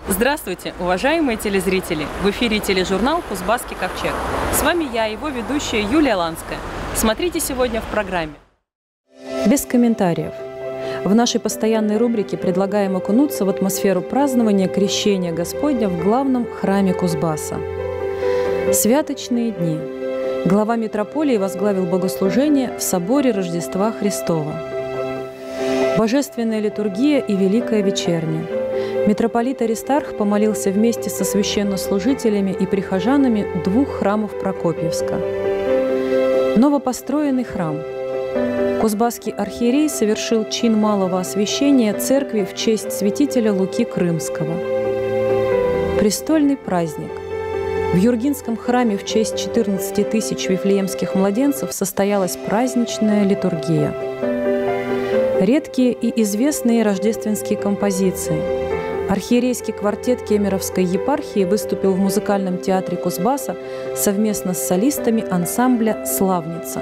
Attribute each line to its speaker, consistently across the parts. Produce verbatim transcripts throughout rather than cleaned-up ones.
Speaker 1: Здравствуйте, уважаемые телезрители! В эфире тележурнал «Кузбасский ковчег». С вами я, его ведущая Юлия Ланская. Смотрите сегодня в программе. Без комментариев. В нашей постоянной рубрике предлагаем окунуться в атмосферу празднования Крещения Господня в главном храме Кузбасса. Святочные дни. Глава митрополии возглавил богослужение в соборе Рождества Христова. Божественная литургия и Великая вечерня. Митрополит Аристарх помолился вместе со священнослужителями и прихожанами двух храмов Прокопьевска. Новопостроенный храм. Кузбасский архиерей совершил чин малого освящения церкви в честь святителя Луки Крымского. Престольный праздник. В Юргинском храме в честь четырнадцати тысяч вифлеемских младенцев состоялась праздничная литургия. Редкие и известные рождественские композиции. Архиерейский квартет Кемеровской епархии выступил в музыкальном театре Кузбасса совместно с солистами ансамбля «Славница».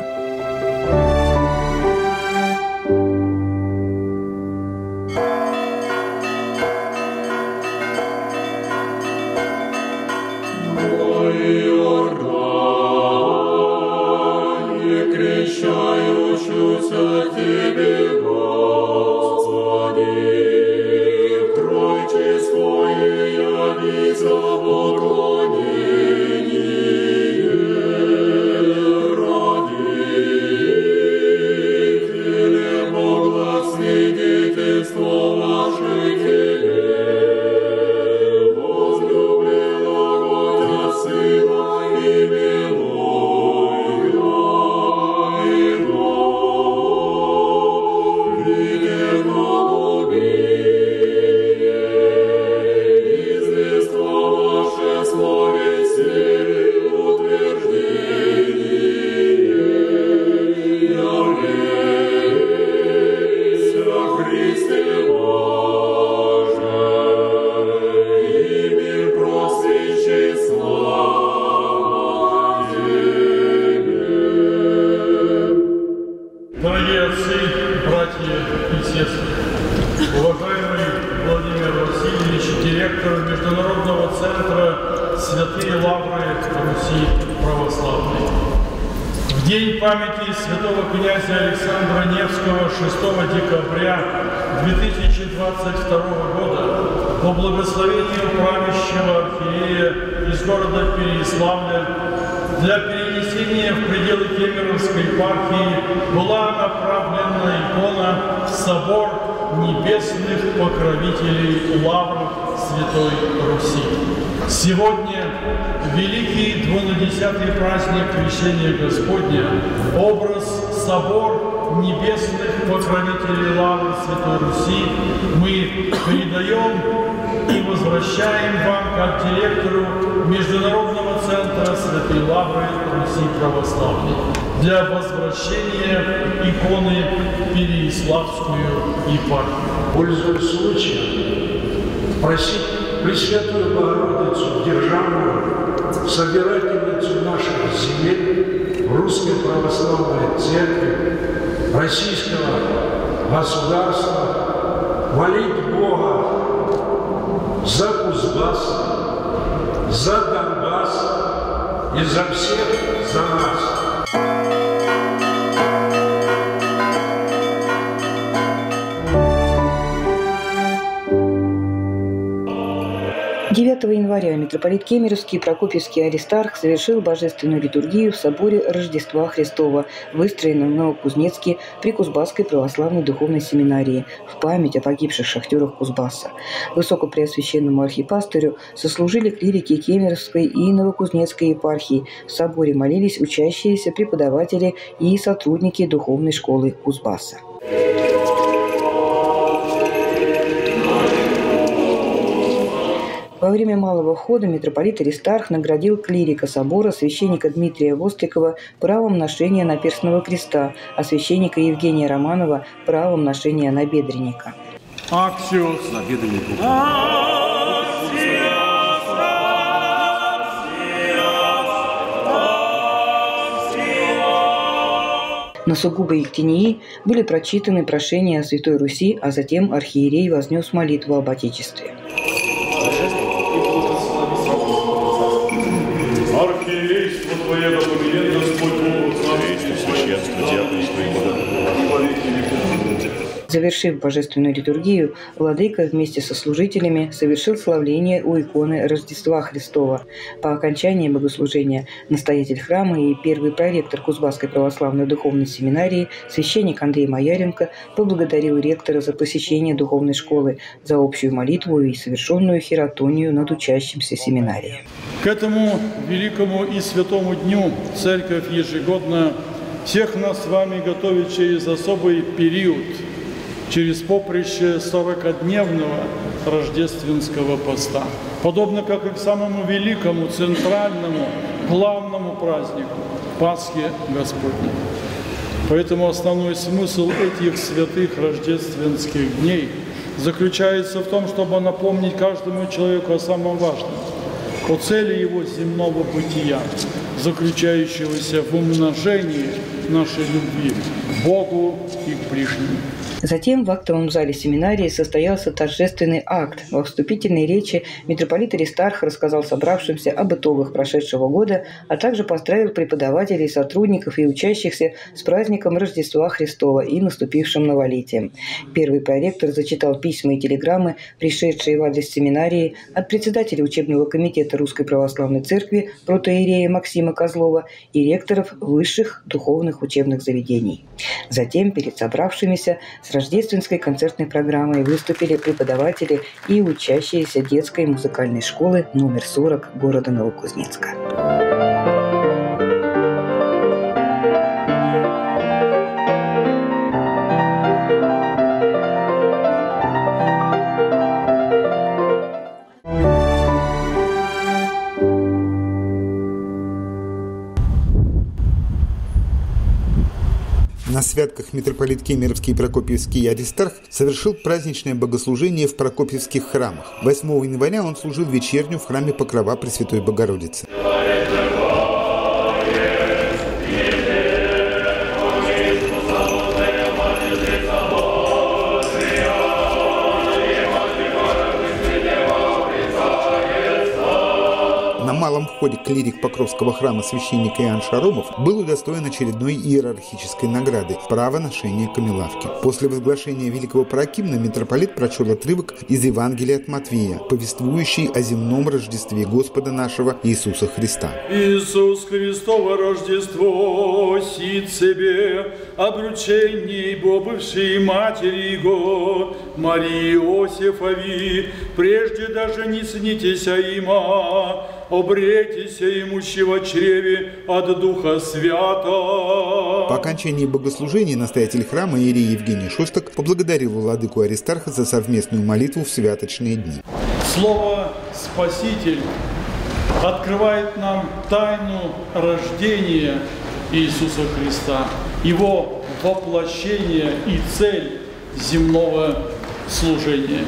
Speaker 2: Святого князя Александра Невского шестого декабря две тысячи двадцать второго года по благословению правящего архиерея из города Переяславля для перенесения в пределы Кемеровской епархии была направлена икона в собор небесных покровителей лавров Святой Руси. Сегодня великий двунадесятый праздник Крещения Господня, образ собор небесных покровителей лавры Святой Руси мы передаем и возвращаем вам как директору Международного центра Святой Лавры Руси Православной для возвращения иконы в Переяславскую епархию.
Speaker 3: Пользуясь случаем, просить Пресвятую Богородицу Державную, собирательницу наших земель, Русской Православной Церкви, Российского государства, молить Бога за Кузбасс, за Донбасс и за всех, за нас.
Speaker 4: девятого января митрополит Кемеровский и Прокопьевский Аристарх совершил божественную литургию в соборе Рождества Христова, выстроенном в Новокузнецке при Кузбасской православной духовной семинарии, в память о погибших шахтерах Кузбасса. Высокопреосвященному архипастырю сослужили клирики Кемеровской и Новокузнецкой епархии. В соборе молились учащиеся, преподаватели и сотрудники духовной школы Кузбасса. Во время малого хода митрополит Аристарх наградил клирика собора священника Дмитрия Вострикова правом ношения наперстного креста, а священника Евгения Романова правом ношения набедренника.
Speaker 2: Аксиос. Набедренник.
Speaker 4: На сугубо Ектинии были прочитаны прошения о Святой Руси, а затем архиерей вознес молитву об Отечестве.
Speaker 2: Архиерейство Твое да помянет Господь Бог,
Speaker 5: архиерейство, священство, диаконство и
Speaker 4: Завершив божественную литургию, владыка вместе со служителями совершил славление у иконы Рождества Христова. По окончании богослужения настоятель храма и первый проректор Кузбасской православной духовной семинарии священник Андрей Маяренко поблагодарил ректора за посещение духовной школы, за общую молитву и совершенную хиротонию над учащимся семинарии.
Speaker 2: К этому великому и святому дню Церковь ежегодно всех нас с вами готовит через особый период, через поприще сорокадневного рождественского поста. Подобно как и к самому великому, центральному, главному празднику – Пасхе Господней. Поэтому основной смысл этих святых рождественских дней заключается в том, чтобы напомнить каждому человеку о самом важном, о цели его земного бытия, заключающегося в умножении нашей любви к Богу и к ближнему.
Speaker 4: Затем в актовом зале семинарии состоялся торжественный акт. Во вступительной речи митрополит Аристарх рассказал собравшимся об итогах прошедшего года, а также поздравил преподавателей, сотрудников и учащихся с праздником Рождества Христова и наступившим новолетием. Первый проректор зачитал письма и телеграммы, пришедшие в адрес семинарии от председателя учебного комитета Русской Православной Церкви протоиерея Максима Козлова и ректоров высших духовных учебных заведений. Затем перед собравшимися с рождественской концертной программой выступили преподаватели и учащиеся детской музыкальной школы номер сорок города Новокузнецка.
Speaker 6: На святках митрополит Кемеровский и Прокопьевский Аристарх совершил праздничное богослужение в Прокопьевских храмах. восьмого января он служил вечерню в храме Покрова Пресвятой Богородицы. На малом входе клирик Покровского храма священник Иоанн Шаромов был удостоен очередной иерархической награды – право ношения камелавки. После возглашения великого паракимна митрополит прочел отрывок из Евангелия от Матвея, повествующий о земном Рождестве Господа нашего Иисуса Христа.
Speaker 2: Иисус Христово Рождество, сид себе, обручений бобывшей матери Его, Марии Иосифови, прежде даже не снитеся има, обретися имущего чреве от Духа Свята.
Speaker 6: По окончании богослужения настоятель храма иерей Евгений Шостак поблагодарил владыку Аристарха за совместную молитву в святочные дни.
Speaker 2: Слово «Спаситель» открывает нам тайну рождения Иисуса Христа, Его воплощение и цель земного служения.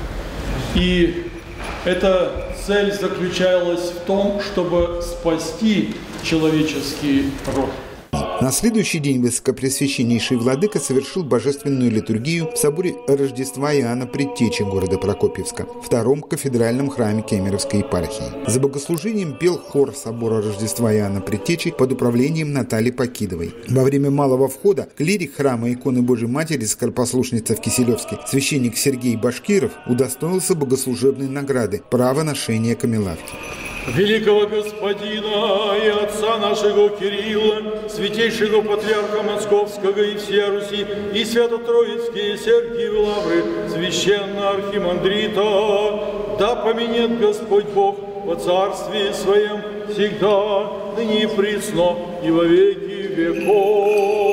Speaker 2: И эта цель заключалась в том, чтобы спасти человеческий род.
Speaker 6: На следующий день высокопреосвященнейший владыка совершил божественную литургию в соборе Рождества Иоанна Предтечи города Прокопьевска, втором кафедральном храме Кемеровской епархии. За богослужением пел хор собора Рождества Иоанна Предтечи под управлением Натальи Покидовой. Во время малого входа клирик храма иконы Божьей Матери Скоропослушница в Киселевске, священник Сергей Башкиров, удостоился богослужебной награды «Право ношения камелавки».
Speaker 2: Великого Господина и Отца нашего Кирилла, святейшего Патриарха Московского и всея Руси, и Свято-Троицкие Сергиевы Лавры, священного архимандрита, да поменет Господь Бог во Царстве Своем всегда, ныне и присно, и во веки веков.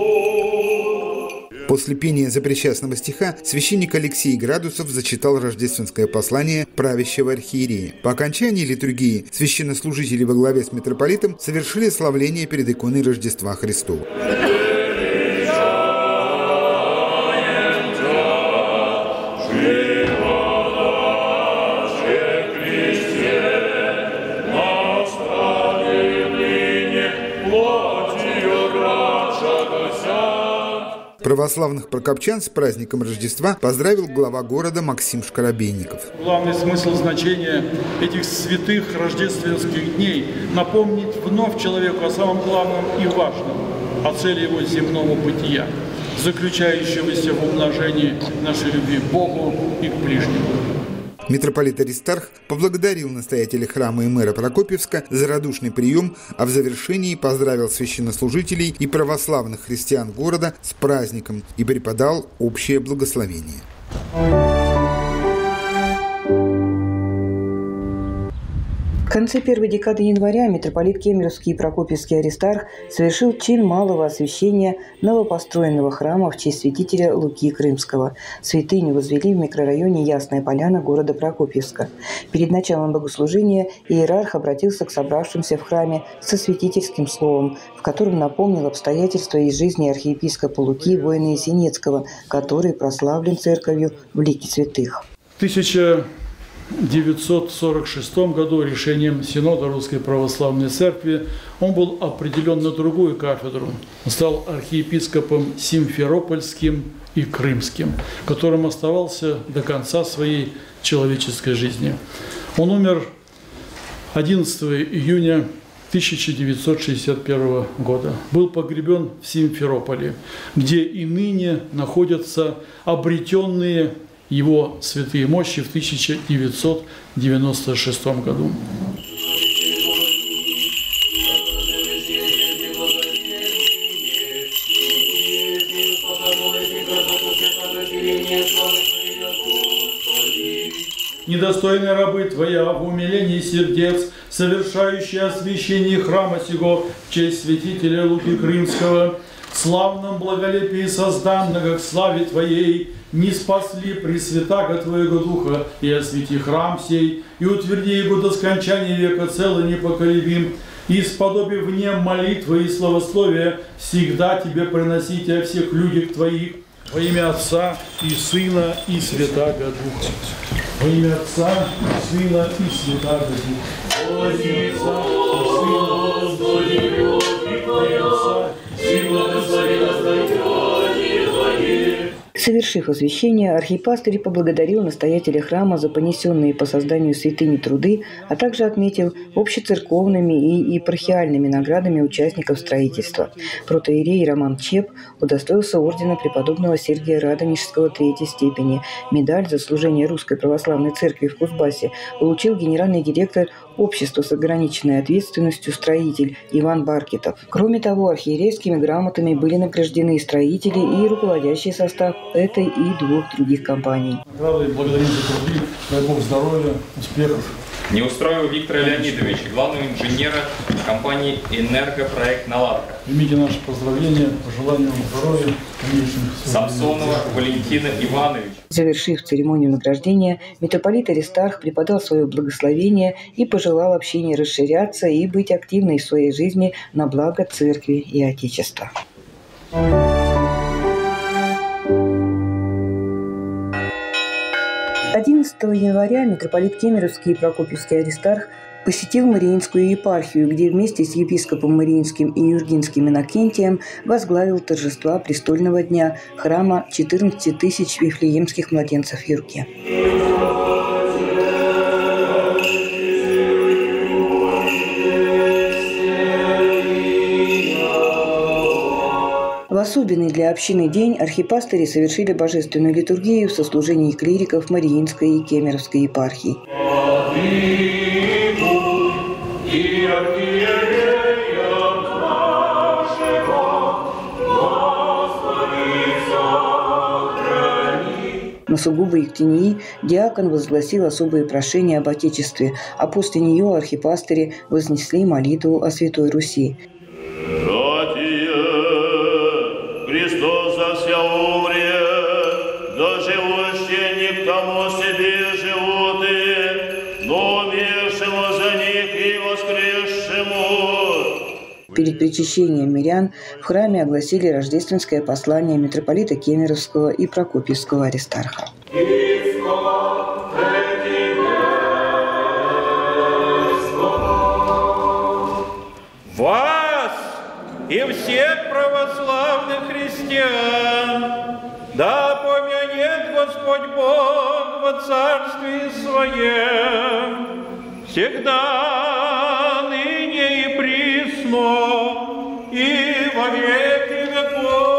Speaker 6: После пения запричастного стиха священник Алексей Градусов зачитал рождественское послание правящего архиерея. По окончании литургии священнослужители во главе с митрополитом совершили славление перед иконой Рождества Христова. Православных прокопчан с праздником Рождества поздравил глава города Максим Шкарабейников.
Speaker 2: Главный смысл значения этих святых рождественских дней – напомнить вновь человеку о самом главном и важном, о цели его земного бытия, заключающегося в умножении нашей любви к Богу и к ближнему.
Speaker 6: Митрополит Аристарх поблагодарил настоятеля храма и мэра Прокопьевска за радушный прием, а в завершении поздравил священнослужителей и православных христиан города с праздником и преподал общее благословение.
Speaker 4: В конце первой декады января митрополит Кемеровский и Прокопьевский Аристарх совершил чин малого освящения новопостроенного храма в честь святителя Луки Крымского. Святыню возвели в микрорайоне Ясная Поляна города Прокопьевска. Перед началом богослужения иерарх обратился к собравшимся в храме со святительским словом, в котором напомнил обстоятельства из жизни архиепископа Луки воина Есенецкого, который прославлен церковью в лике святых.
Speaker 2: В тысяча девятьсот сорок шестом году решением Синода Русской Православной Церкви он был определен на другую кафедру. Стал архиепископом Симферопольским и Крымским, которым оставался до конца своей человеческой жизни. Он умер одиннадцатого июня тысяча девятьсот шестьдесят первого года. Был погребен в Симферополе, где и ныне находятся обретенные его святые мощи в тысяча девятьсот девяносто шестом году. Недостойные рабы Твоя в умилении сердец, совершающие освящение храма сего в честь святителя Луки Крымского, в славном благолепии созданного к славе Твоей, не спасли пресвятаго Твоего Духа, и освети храм сей, и утверди его до скончания века цело непоколебим, и сподоби в нем молитвы и славословия всегда Тебе приносите о всех людях Твоих, во имя Отца и Сына и Святаго Духа. Во имя Отца и Сына и Святаго Духа. Во имя Отца и Сына и Святаго Духа.
Speaker 4: Совершив освящение, архипастырь поблагодарил настоятеля храма за понесенные по созданию святыни труды, а также отметил общецерковными и епархиальными наградами участников строительства. Протоиерей Роман Чеп удостоился ордена преподобного Сергия Радонежского третьей степени. Медаль за служение Русской Православной Церкви в Кузбассе получил генеральный директор общества с ограниченной ответственностью «Строитель» Иван Баркетов. Кроме того, архиерейскими грамотами были награждены строители и руководящий состав этой и двух других компаний.
Speaker 2: Награды благодарим за труды, дай Бог здоровья, успехов.
Speaker 7: Неустроева Виктора Леонидовича, главного инженера компании «Энергопроект Наладка».
Speaker 2: Примите наши поздравления, пожелания вам здоровья, конечно.
Speaker 7: Самсонова Валентина Ивановича.
Speaker 4: Завершив церемонию награждения, митрополит Аристарх преподал свое благословение и пожелал общине расширяться и быть активной в своей жизни на благо Церкви и Отечества. одиннадцатого января митрополит Кемеровский и Прокопьевский Аристарх посетил Мариинскую епархию, где вместе с епископом Мариинским и Юргинским Иннокентием возглавил торжества престольного дня храма четырнадцати тысяч вифлеемских младенцев Юрки. В особенный для общины день архипастыри совершили божественную литургию в сослужении клириков Мариинской и Кемеровской епархий. На сугубо Ектении диакон возгласил особые прошения об Отечестве, а после нее архипастыри вознесли молитву о Святой Руси.
Speaker 8: Христос за вся умре, да живущие не к тому себе животы, но умершему за них и воскресшему.
Speaker 4: Перед причащением мирян в храме огласили рождественское послание митрополита Кемеровского и Прокопьевского Аристарха.
Speaker 8: Вас и всех православных христиан
Speaker 9: Господь Бог во царстве Своем, всегда, ныне и присно, и во веки веков.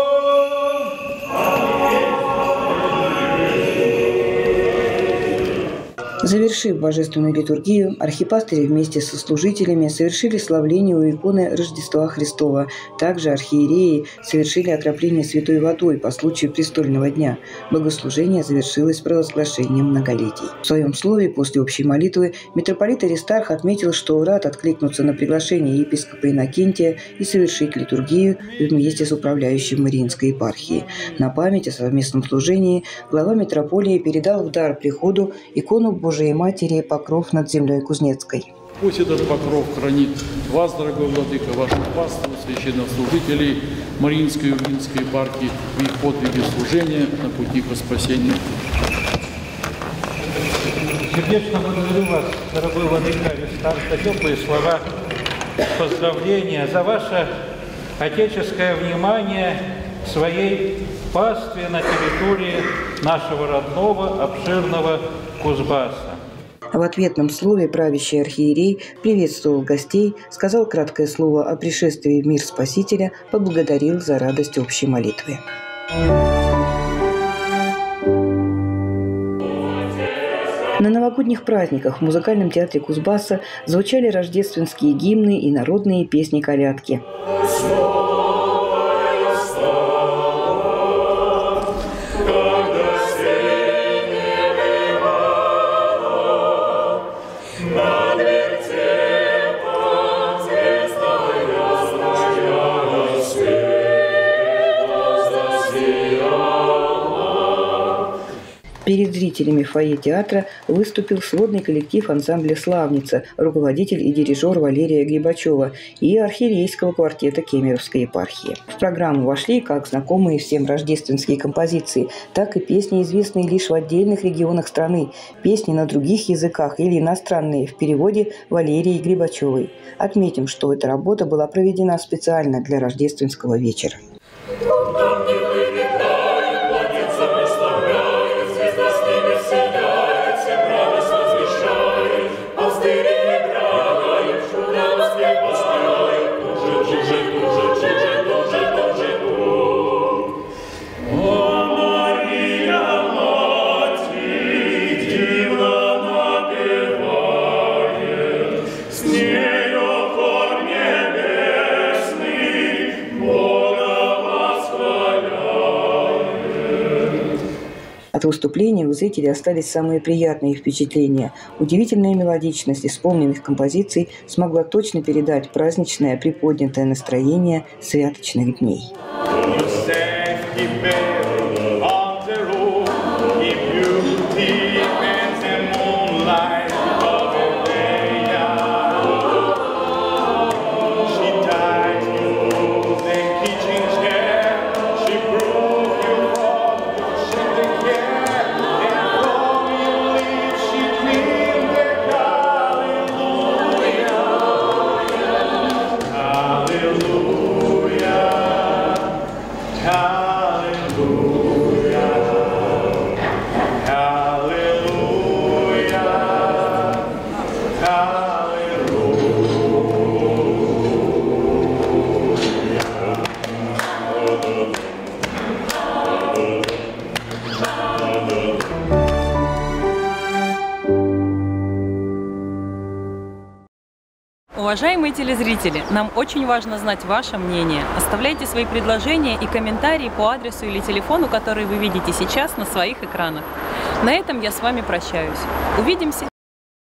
Speaker 4: Завершив божественную литургию, архипастыри вместе со служителями совершили славление у иконы Рождества Христова. Также архиереи совершили окропление святой водой по случаю престольного дня. Богослужение завершилось провозглашением многолетий. В своем слове после общей молитвы митрополит Аристарх отметил, что рад откликнуться на приглашение епископа Иннокентия и совершить литургию вместе с управляющим Мариинской епархии. На память о совместном служении глава митрополии передал в дар приходу икону Божией Матери «Покров над землей Кузнецкой».
Speaker 2: Пусть этот покров хранит вас, дорогой владыка, ваших пастырей, священнослужителей Мариинской и Углинской епархии в их подвиге служения на пути к спасению.
Speaker 9: Сердечно благодарю вас, дорогой владыка Аристарх, за теплые слова поздравления, за ваше отеческое внимание своей пастве на территории нашего родного, обширного Кузбасса.
Speaker 4: В ответном слове правящий архиерей приветствовал гостей, сказал краткое слово о пришествии в мир Спасителя, поблагодарил за радость общей молитвы. На новогодних праздниках в музыкальном театре Кузбасса звучали рождественские гимны и народные песни-колядки. Перед зрителями фойе театра выступил сводный коллектив ансамбля «Славница», руководитель и дирижер Валерия Грибачева и архиерейского квартета Кемеровской епархии. В программу вошли как знакомые всем рождественские композиции, так и песни, известные лишь в отдельных регионах страны, песни на других языках или иностранные в переводе Валерии Грибачевой. Отметим, что эта работа была проведена специально для рождественского вечера. От выступления у зрителей остались самые приятные впечатления. Удивительная мелодичность исполненных композиций смогла точно передать праздничное приподнятое настроение святочных дней.
Speaker 1: Уважаемые телезрители, нам очень важно знать ваше мнение. Оставляйте свои предложения и комментарии по адресу или телефону, который вы видите сейчас на своих экранах. На этом я с вами прощаюсь. Увидимся!